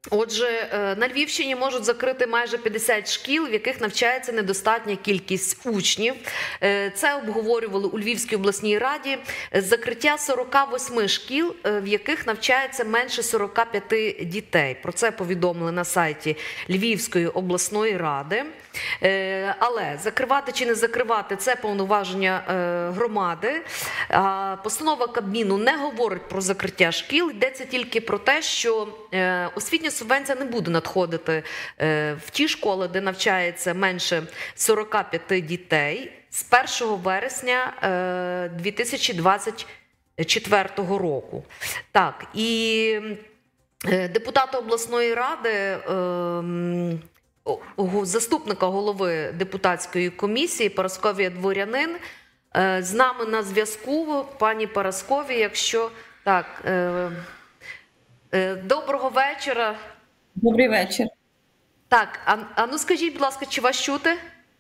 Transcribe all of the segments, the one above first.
Отже, на Львівщині можуть закрити майже 50 шкіл, в яких навчається недостатня кількість учнів. Це обговорювали у Львівській обласній раді. Закриття 48 шкіл, в яких навчається менше 45 дітей. Про це повідомили на сайті Львівської обласної ради. Але закривати чи не закривати – це повноваження громади. Постанова Кабміну не говорить про закриття шкіл. Йдеться тільки про те, що освітня субвенція не буде надходити в ті школи, де навчається менше 45 дітей з 1 вересня 2024 року. Так, і депутати обласної ради, заступника голови депутатської комісії Парасковія Дворянин з нами на зв'язку. Пані Параскові, якщо так, доброго вечора. Добрий вечір. Так, а ну скажіть, будь ласка, чи вас чути?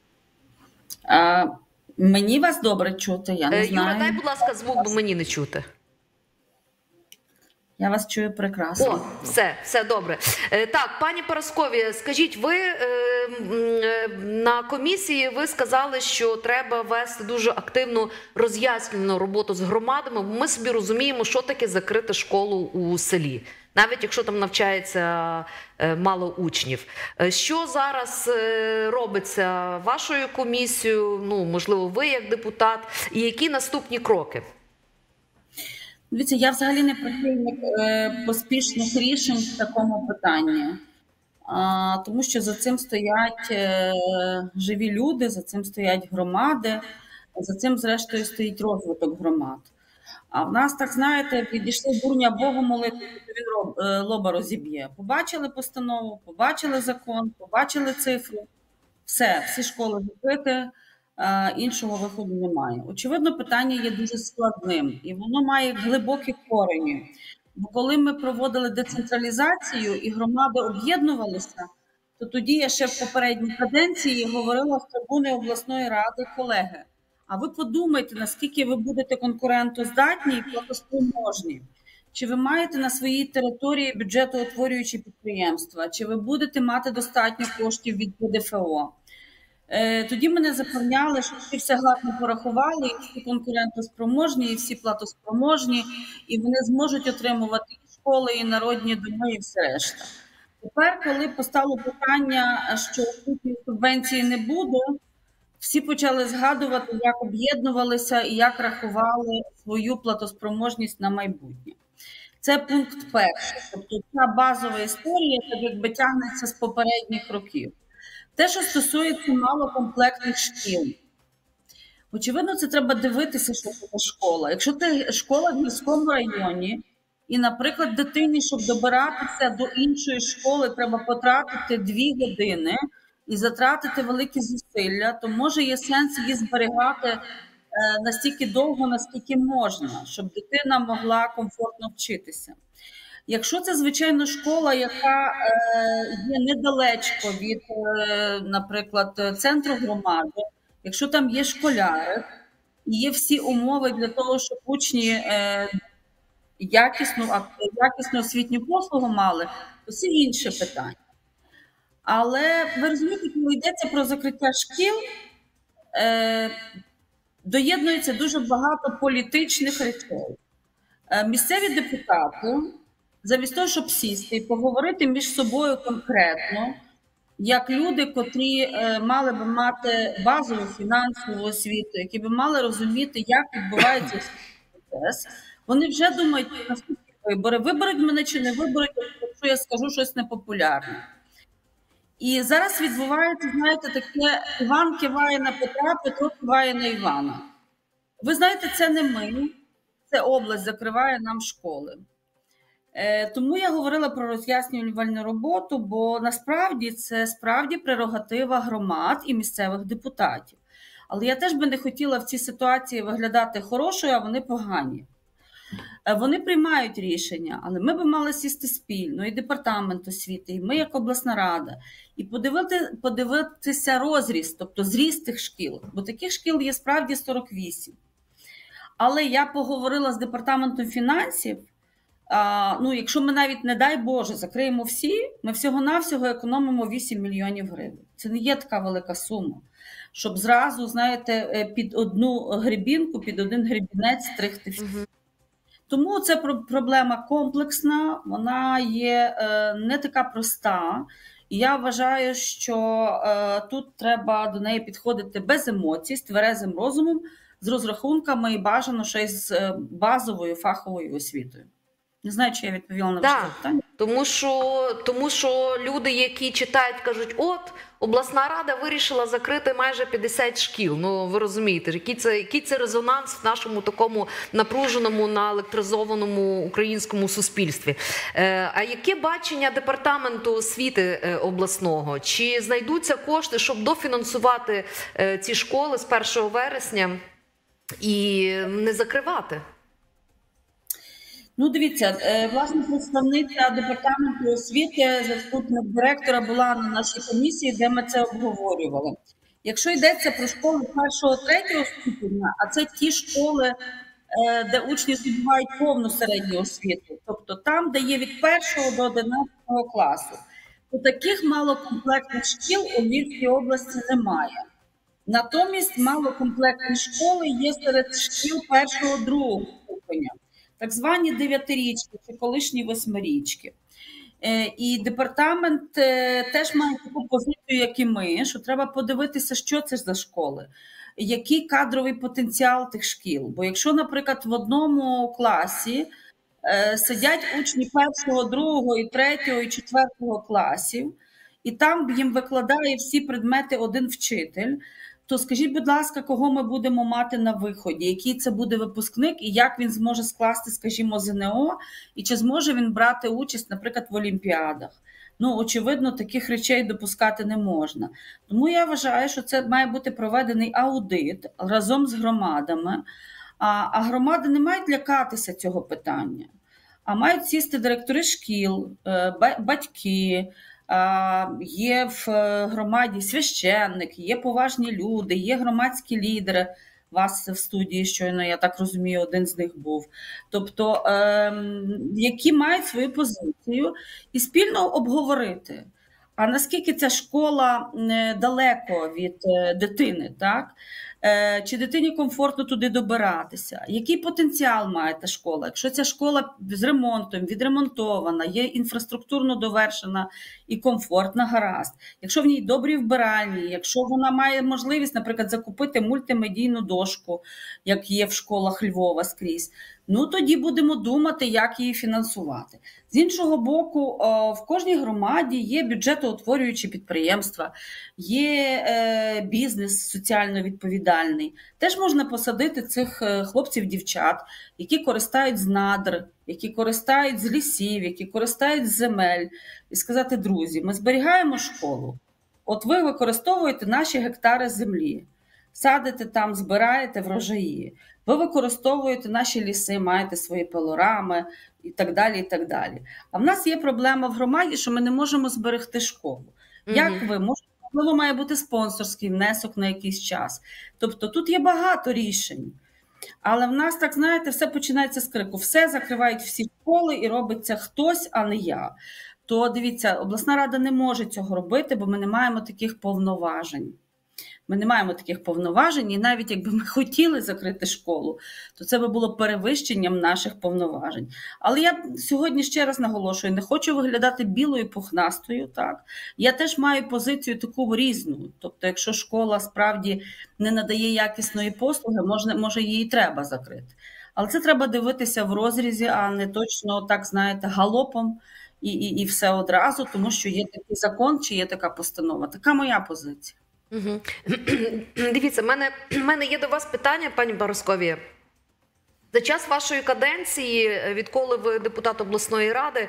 Мені вас добре чути, я не знаю. Юра, дай, будь ласка, звук, бо мені не чути. Я вас чую прекрасно. О, все добре. Так, пані Параскові, скажіть, ви на комісії ви сказали, що треба вести дуже активну роз'яснювальну роботу з громадами, бо ми собі розуміємо, що таке закрити школу у селі, навіть якщо там навчається мало учнів. Що зараз робиться вашою комісією, ну, можливо, ви як депутат, і які наступні кроки? Дивіться, я взагалі не прихильник поспішних рішень в такому питанні, тому що за цим стоять живі люди, за цим стоять громади, за цим, зрештою, стоїть розвиток громад. А в нас, так знаєте, підійшли дурня Богу молити, він лоба розіб'є. Побачили постанову, побачили закон, побачили цифри, всі школи закриті. Іншого виходу немає. Очевидно, питання є дуже складним, і воно має глибокі корені. Бо коли ми проводили децентралізацію і громади об'єднувалися, то тоді я ще в попередній каденції говорила з трибуни обласної ради: колеги, а ви подумайте, наскільки ви будете конкурентоздатні і платоспроможні. Чи ви маєте на своїй території бюджетоутворюючі підприємства, чи ви будете мати достатньо коштів від ПДФО. Тоді мене запевняли, що всі все гладко порахували, і всі конкурентоспроможні, і всі платоспроможні, і вони зможуть отримувати і школи, і народні доми, і все решта. Тепер, коли постало питання, що субвенції не буде, всі почали згадувати, як об'єднувалися і як рахували свою платоспроможність на майбутнє. Це пункт перший. Тобто ця базова історія, так якби тягнеться з попередніх років. Те, що стосується малокомплектних шкіл. Очевидно, це треба дивитися, що це школа. Якщо це школа в міському районі, і, наприклад, дитині, щоб добиратися до іншої школи, треба потратити 2 години і затратити великі зусилля, то, може, є сенс її зберігати настільки довго, наскільки можна, щоб дитина могла комфортно вчитися. Якщо це, звичайно, школа, яка є недалечко від, наприклад, центру громади, якщо там є школяри, і є всі умови для того, щоб учні якісну освітню послугу мали, то це інше питання. Але ви розумієте, коли йдеться про закриття шкіл, доєднується дуже багато політичних речей. Місцеві депутати, замість того, щоб сісти і поговорити між собою конкретно, як люди, котрі мали би мати базову фінансову освіту, які би мали розуміти, як відбувається процес, вони вже думають, наступні вибори, виберуть мене чи не виберуть, якщо я скажу щось непопулярне. І зараз відбувається, знаєте, таке: Іван киває на Петра, Петро киває на Івана. Ви знаєте, це не ми, це область закриває нам школи. Тому я говорила про роз'яснювальну роботу, бо насправді це справді прерогатива громад і місцевих депутатів. Але я теж би не хотіла в цій ситуації виглядати хорошою, а вони погані. Вони приймають рішення, але ми би мали сісти спільно, і департамент освіти, і ми як обласна рада, і подивитися розріст, тобто зріст тих шкіл, бо таких шкіл є справді 48. Але я поговорила з департаментом фінансів, Ну, якщо ми навіть, не дай Боже, закриємо всі, ми всього-навсього економимо 8 мільйонів гривень. Це не є така велика сума, щоб зразу, знаєте, під одну гребінку, під один гребінець стригти всі. Тому це проблема комплексна, вона є не така проста. І я вважаю, що тут треба до неї підходити без емоцій, з тверезим розумом, з розрахунками і бажано ще й з базовою фаховою освітою. Не знаю, чи я відповіла на ваше питання. Тому що люди, які читають, кажуть, от, обласна рада вирішила закрити майже 50 шкіл. Ну, ви розумієте, який це резонанс в нашому такому напруженому, наелектризованому українському суспільстві. А яке бачення департаменту освіти обласного? Чи знайдуться кошти, щоб дофінансувати ці школи з 1 вересня і не закривати? Ну, дивіться, власне, представниця департаменту освіти, заступник директора, була на нашій комісії, де ми це обговорювали. Якщо йдеться про школи 1-3 ступеня, а це ті школи, де учні здобувають повну середню освіту, тобто там, де є від 1 до 11 класу, то таких малокомплектних шкіл у Львівській області немає. Натомість малокомплектні школи є серед шкіл 1-2 ступеня. Так звані 9-річки чи колишні 8-річки. І департамент теж має таку позицію, як і ми, що треба подивитися, що це за школи, який кадровий потенціал тих шкіл. Бо якщо, наприклад, в одному класі сидять учні 1, 2, 3 і 4 класів, і там їм викладає всі предмети один вчитель, то скажіть, будь ласка, кого ми будемо мати на виході, який це буде випускник і як він зможе скласти, скажімо, ЗНО, і чи зможе він брати участь, наприклад, в олімпіадах. Ну, очевидно, таких речей допускати не можна. Тому я вважаю, що це має бути проведений аудит разом з громадами, а громади не мають лякатися цього питання, а мають сісти директори шкіл, батьки, є в громаді священники, є поважні люди, є громадські лідери. Вас в студії щойно, я так розумію, один з них був. Тобто, які мають свою позицію і спільно обговорити. А наскільки ця школа далеко від дитини, так? Чи дитині комфортно туди добиратися? Який потенціал має та школа? Якщо ця школа з ремонтом, відремонтована, є інфраструктурно довершена і комфортна, гаразд. Якщо в ній добрі вбиральні, якщо вона має можливість, наприклад, закупити мультимедійну дошку, як є в школах Львова скрізь, ну тоді будемо думати, як її фінансувати. З іншого боку, в кожній громаді є бюджетоутворюючі підприємства, є бізнес соціально відповідальний. Теж можна посадити цих хлопців-дівчат, які користають з надр, які користають з лісів, які користають з земель. І сказати, друзі, ми зберігаємо школу. От ви використовуєте наші гектари землі, садите там, збираєте врожаї. Ви використовуєте наші ліси, маєте свої пилорами і так далі, і так далі. А в нас є проблема в громаді, що ми не можемо зберегти школу. Як ви можете? Можливо, має бути спонсорський внесок на якийсь час. Тобто тут є багато рішень. Але в нас, так знаєте, все починається з крику. Все закривають всі школи і робиться хтось, а не я. То дивіться, обласна рада не може цього робити, бо ми не маємо таких повноважень. Ми не маємо таких повноважень, і навіть якби ми хотіли закрити школу, то це би було перевищенням наших повноважень. Але я сьогодні ще раз наголошую, не хочу виглядати білою пухнастою. Так? Я теж маю позицію таку різну. Тобто, якщо школа справді не надає якісної послуги, може її треба закрити. Але це треба дивитися в розрізі, а не точно, так знаєте, галопом і все одразу, тому що є такий закон чи є така постанова. Така моя позиція. Угу. Дивіться, в мене є до вас питання, пані Парасковія. За час вашої каденції, відколи ви депутат обласної ради,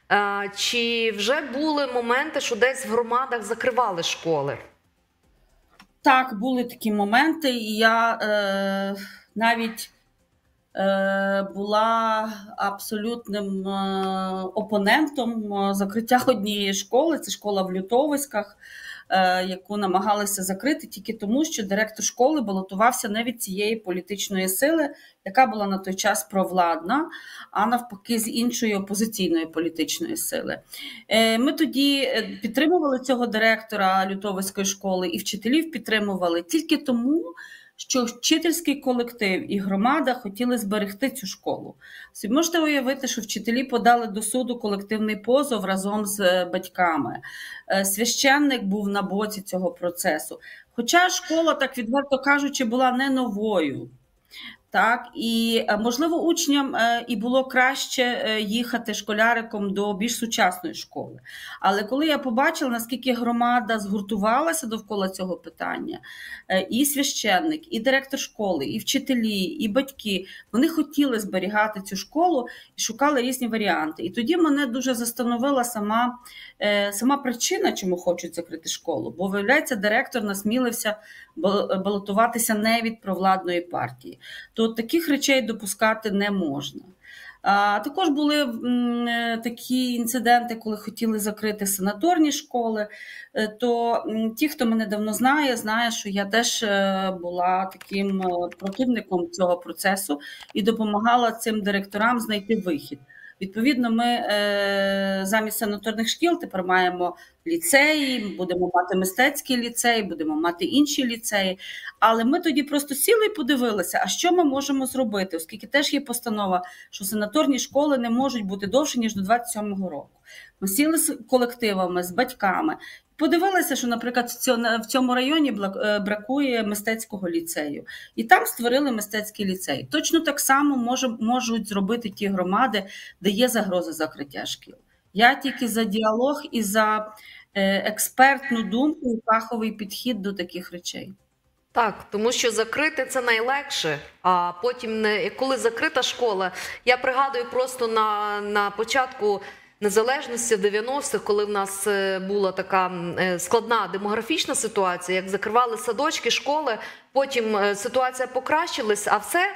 чи вже були моменти, що десь в громадах закривали школи? Так, були такі моменти, і я навіть була абсолютним опонентом закриття однієї школи. Це школа в Лютовиськах, яку намагалися закрити тільки тому, що директор школи балотувався не від цієї політичної сили, яка була на той час провладна, а навпаки з іншої опозиційної політичної сили. Ми тоді підтримували цього директора Лютовиської школи і вчителів підтримували тільки тому, що вчительський колектив і громада хотіли зберегти цю школу. Собі можете уявити, що вчителі подали до суду колективний позов разом з батьками. Священник був на боці цього процесу. Хоча школа, так відверто кажучи, була не новою. Так, і, можливо, учням і було краще їхати школяриком до більш сучасної школи. Але коли я побачила, наскільки громада згуртувалася довкола цього питання, і священник, і директор школи, і вчителі, і батьки, вони хотіли зберігати цю школу і шукали різні варіанти. І тоді мене дуже застановила сама причина, чому хочуть закрити школу. Бо, виявляється, директор насмілився балотуватися не від провладної партії. То таких речей допускати не можна. Також були такі інциденти, коли хотіли закрити санаторні школи. То ті, хто мене давно знає, що я теж була таким противником цього процесу і допомагала цим директорам знайти вихід. Відповідно, ми замість санаторних шкіл тепер маємо ліцеї, будемо мати мистецький ліцей, будемо мати інші ліцеї. Але ми тоді просто сіли і подивилися, а що ми можемо зробити, оскільки теж є постанова, що санаторні школи не можуть бути довше, ніж до 27-го року. Ми сіли з колективами, з батьками, подивилися, що, наприклад, в цьому районі бракує мистецького ліцею. І там створили мистецький ліцей. Точно так само можуть зробити ті громади, де є загроза закриття шкіл. Я тільки за діалог і за експертну думку і фаховий підхід до таких речей. Так, тому що закрити це найлегше, а потім, коли закрита школа, я пригадую просто на початку незалежності в 90-х, коли в нас була така складна демографічна ситуація, як закривали садочки, школи, потім ситуація покращилась,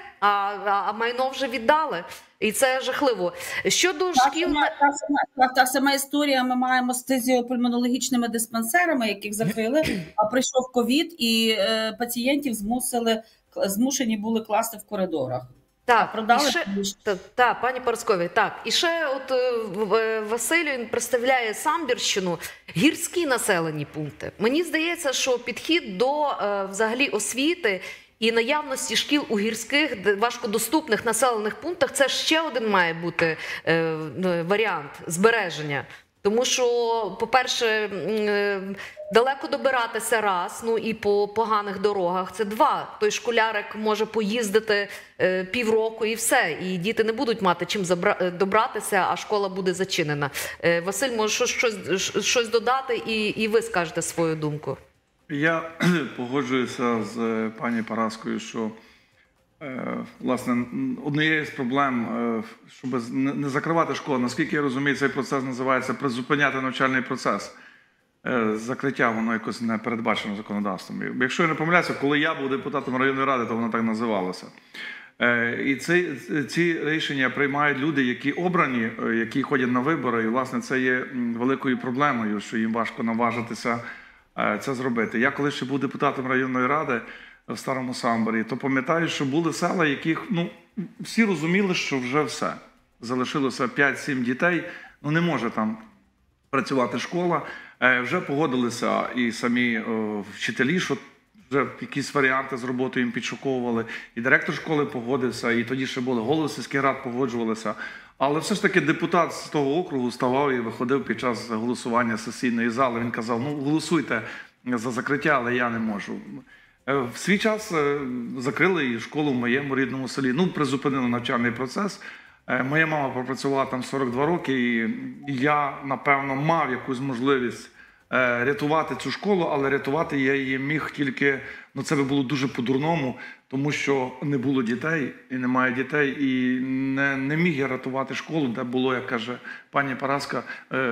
а майно вже віддали. І це жахливо. Щодо шкіл... Та сама історія ми маємо з фтизіопульмонологічними диспансерами, яких закрили, а прийшов ковід і пацієнтів змушені були класти в коридорах. Так, пані Парасковій, так. І ще от Василь, він представляє Самбірщину, гірські населені пункти. Мені здається, що підхід до взагалі освіти і наявності шкіл у гірських, важкодоступних населених пунктах – це ще один має бути варіант збереження. Тому що, по-перше, далеко добиратися раз, ну і по поганих дорогах – це два. Той школярик може поїздити півроку і все, і діти не будуть мати чим добратися, а школа буде зачинена. Василь, може щось додати, і ви скажете свою думку. Я погоджуюся з пані Параскою, що, власне, однією з проблем, щоб не закривати школу, наскільки я розумію, цей процес називається призупиняти навчальний процес. Закриття, воно якось не передбачено законодавством. Якщо я не помиляюся, коли я був депутатом районної ради, то воно так називалося. І ці рішення приймають люди, які обрані, які ходять на вибори, і, власне, це є великою проблемою, що їм важко наважитися це зробити. Я коли ще був депутатом районної ради в Старому Самборі, то пам'ятаю, що були села, яких, всі розуміли, що вже все. Залишилося 5-7 дітей, не може там працювати школа. Вже погодилися і самі вчителі, що вже якісь варіанти з роботою їм підшуковували. І директор школи погодився, і тоді ще були голови сільських рад погоджувалися. Але все ж таки депутат з того округу ставав і виходив під час голосування сесійної зали. Він казав, голосуйте за закриття, але я не можу. В свій час закрили і школу в моєму рідному селі. Призупинили навчальний процес. Моя мама пропрацювала там 42 роки, і я, напевно, мав якусь можливість рятувати цю школу, але рятувати я її міг тільки, це би було дуже по-дурному, тому що не було дітей, і немає дітей, і не міг я рятувати школу, де було, як каже пані Параска,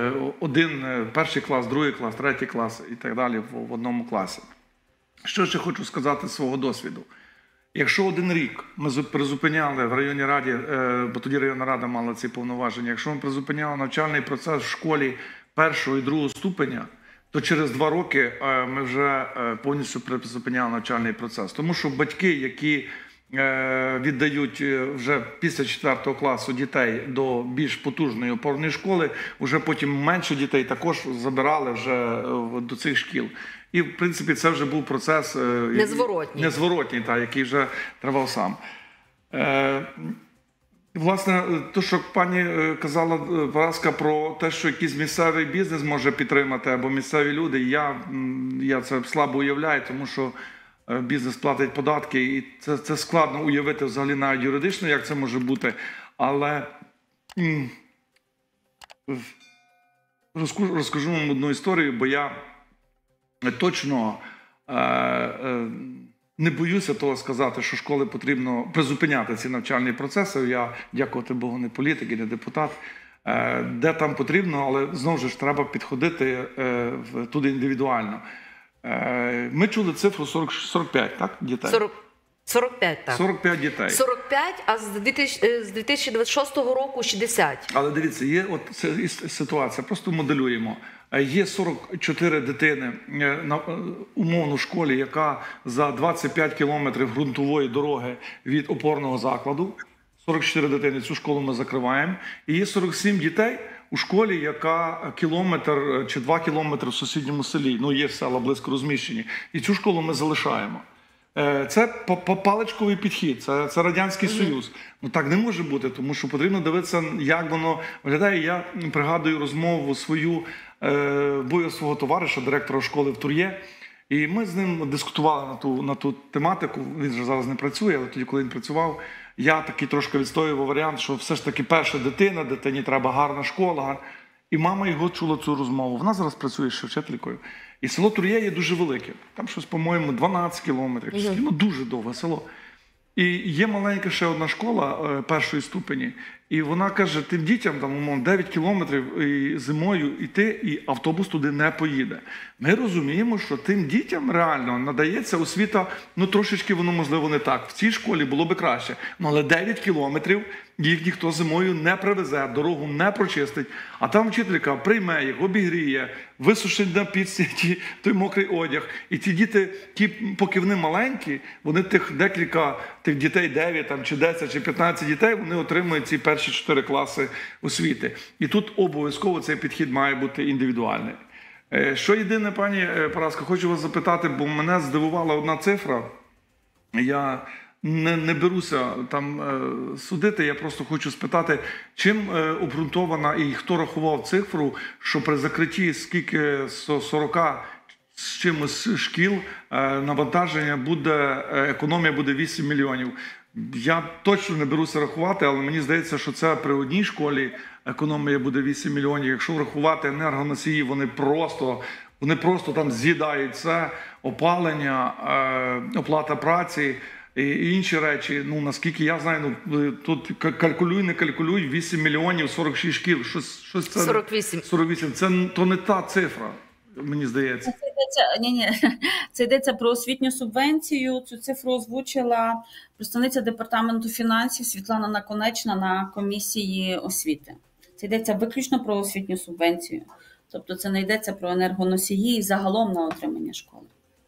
перший клас, другий клас, третій клас і так далі в одному класі. Що ще хочу сказати з свого досвіду? Якщо один рік ми призупиняли в районній раді, бо тоді районна рада мала ці повноваження, якщо ми призупиняли навчальний процес в школі 1-го і 2-го ступеня, то через 2 роки ми вже повністю призупиняли навчальний процес. Тому що батьки, які віддають вже після 4 класу дітей до більш потужної опорної школи, вже потім менше дітей також забирали вже до цих шкіл. І, в принципі, це вже був процес незворотній, який вже тривав сам. Власне, те, що пані казала Параска про те, що якийсь місцевий бізнес може підтримати або місцеві люди, я це слабо уявляю, тому що бізнес платить податки, і це складно уявити взагалі навіть юридично, як це може бути. Але розкажу вам одну історію, бо я точно не боюся того сказати, що школи потрібно призупиняти ці навчальні процеси. Я, дякувати Богу, не політик і не депутат. Де там потрібно, але знову ж треба підходити туди індивідуально. Ми чули цифру 45, так, дітей? 45, так. 45 дітей. 45, а з 2026 року 60. Але дивіться, є от ситуація, просто моделюємо. Є 44 дитини на умовну школі, яка за 25 кілометрів ґрунтової дороги від опорного закладу. 44 дитини, цю школу ми закриваємо. І є 47 дітей у школі, яка кілометр чи 2 кілометри в сусідньому селі. Ну, є села близько розміщені. І цю школу ми залишаємо. Це паличковий підхід, це Радянський Союз. Ну так не може бути, тому що потрібно дивитися, як воно виглядає. Я пригадую розмову свою свого товариша, директора школи в Тур'є, і ми з ним дискутували на ту тематику. Він вже зараз не працює, але тоді, коли він працював, я такий трошки відстоював варіант, що все ж таки перша дитина, дитині треба гарна школа. І мама його чула цю розмову. Вона зараз працює ще вчителькою. І село Тур'є є дуже велике. Там щось, по-моєму, 12 кілометрів. Ну, дуже довге село. І є маленька ще одна школа першої ступені. І вона каже, тим дітям, там, умовно, 9 кілометрів і зимою йти, і автобус туди не поїде. Ми розуміємо, що тим дітям реально надається освіта, ну, трошечки воно, можливо, не так. В цій школі було би краще. Ну, але 9 кілометрів їх ніхто зимою не привезе, дорогу не прочистить. А там вчителька прийме їх, обігріє, висушить на піці той мокрий одяг. І ті діти, поки вони маленькі, вони декілька дітей, 9 там, чи 10, чи 15 дітей, вони отримують ці перші 4 класи освіти. І тут обов'язково цей підхід має бути індивідуальний. Що єдине, пані Параска, хочу вас запитати, бо мене здивувала одна цифра. Я не беруся там судити, я просто хочу спитати, чим обґрунтована і хто рахував цифру, що при закритті скільки 40 з чимось шкіл навантаження буде, економія буде 8 мільйонів. Я точно не беруся рахувати, але мені здається, що це при одній школі економія буде 8 мільйонів. Якщо врахувати енергоносії, вони просто там з'їдають це, опалення, оплата праці і інші речі. Ну, наскільки я знаю, ну, тут не калькулюй, 8 мільйонів, 46 шкіл. Щось це, 48. 48. Це то не та цифра, мені здається. Це йдеться про освітню субвенцію. Цю цифру озвучила представниця департаменту фінансів Світлана Наконечна на комісії освіти. Це йдеться виключно про освітню субвенцію. Тобто це не йдеться про енергоносії і загалом на отримання школи.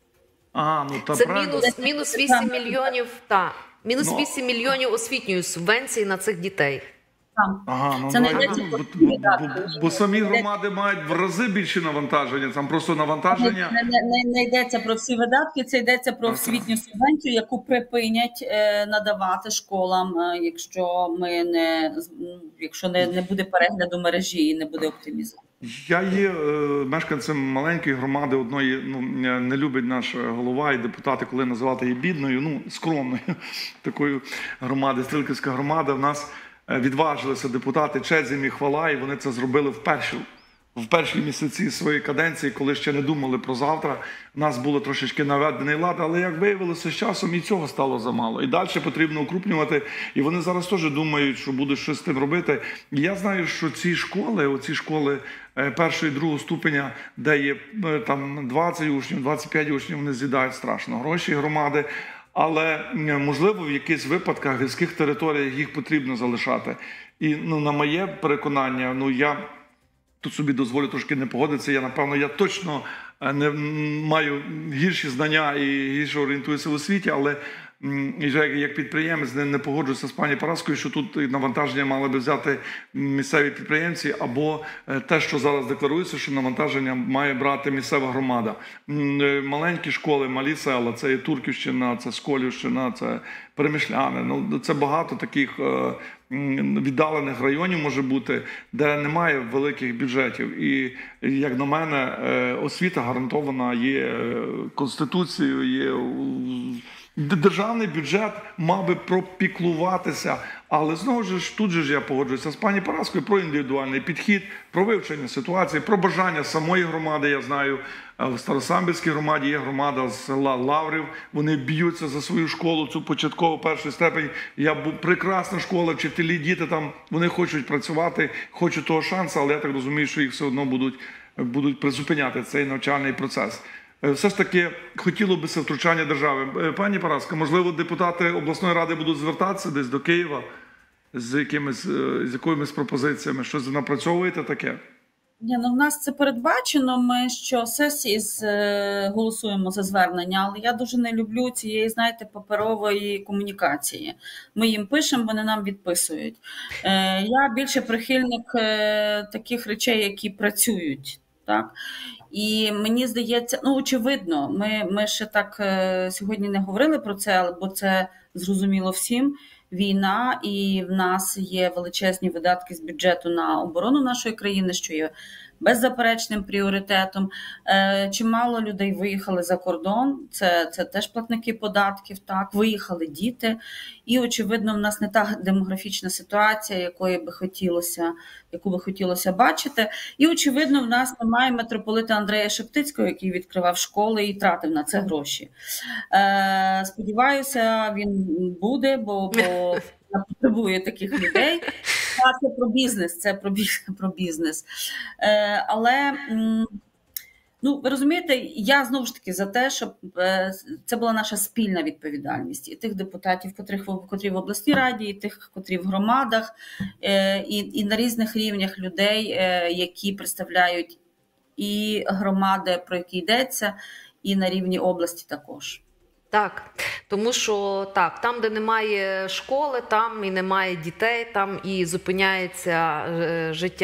Це мінус 8 мільйонів, мінус 8 мільйонів освітньої субвенції на цих дітей. Це не йдеться про бо самі громади мають в рази більше навантаження, там просто навантаження. Не йдеться про всі видатки, це йдеться про освітню субвенцію, яку припинять надавати школам, якщо не буде перегляду мережі і не буде оптимізації. Я є мешканцем маленької громади одної, не любить наш голова і депутати, коли називати її бідною, скромною такою громади, Стрілківська громада. В нас відважилися депутати, честь їм і хвала, і вони це зробили в перші місяці своєї каденції, коли ще не думали про завтра. У нас було трошечки наведений лад, але, як виявилося, з часом і цього стало замало. І далі потрібно укрупнювати. І вони зараз теж думають, що будуть щось з тим робити. І я знаю, що ці школи першого і другого ступеня, де є там 20 учнів, 25 учнів, вони з'їдають страшно гроші громади. але, можливо, в якихось випадках, в гірських територіях їх потрібно залишати. І на моє переконання, я тут собі дозволю трошки не погодитися, я точно не маю гірші знання і гірше орієнтуюся в освіті, але як підприємець не погоджуюся з пані Параскою, що тут навантаження мали би взяти місцеві підприємці, або те, що зараз декларується, що навантаження має брати місцева громада. Маленькі школи, малі села, це і Турківщина, це Сколівщина, це Перемишляни. Це багато таких віддалених районів може бути, де немає великих бюджетів. І, як на мене, освіта гарантована є Конституцією, є... Державний бюджет мав би пропіклуватися, але знову ж тут же я погоджуюся з пані Параскою про індивідуальний підхід, про вивчення ситуації, про бажання самої громади. Я знаю, в Старосамбірській громаді є громада з села Лаврів, вони б'ються за свою школу, цю початкову перший степень. Прекрасна школа, вчителі, діти там, вони хочуть працювати, хочуть того шансу, але я так розумію, що їх все одно будуть призупиняти цей навчальний процес. Все ж таки, хотіло б це втручання держави. Пані Параска, можливо, депутати обласної ради будуть звертатися десь до Києва з якимись пропозиціями? Щось напрацьовуєте таке? В нас це передбачено, ми щосесії голосуємо за звернення, але я дуже не люблю цієї, знаєте, паперової комунікації. Ми їм пишемо, вони нам відписують. Я більше прихильник таких речей, які працюють, так? І мені здається, очевидно, ми ще так сьогодні не говорили про це, бо це зрозуміло всім. Війна, і в нас є величезні видатки з бюджету на оборону нашої країни, що є беззаперечним пріоритетом. Чимало людей виїхали за кордон, це теж платники податків, так, виїхали діти. І, очевидно, в нас не та демографічна ситуація, яку би хотілося бачити. І, очевидно, в нас немає митрополита Андрея Шептицького, який відкривав школи і тратив на це гроші. Сподіваюся, він буде, бо потребує таких людей. Це про бізнес. Але, ви розумієте, я знову ж таки за те, щоб це була наша спільна відповідальність. І тих депутатів, котрі в обласній раді, і тих, котрі в громадах, і на різних рівнях людей, які представляють і громади, про які йдеться, і на рівні області також. Так, тому що там, де немає школи, там і немає дітей, там і зупиняється життя.